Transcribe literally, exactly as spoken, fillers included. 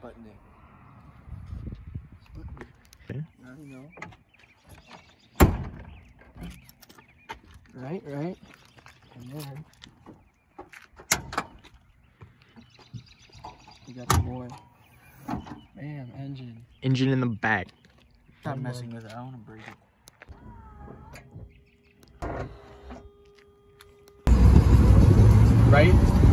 Sputnik. Sputnik. Yeah. I don't know. Right, right. And then we got the boy. Bam, engine. Engine in the back. Stop messing with it. I want to break it. Right?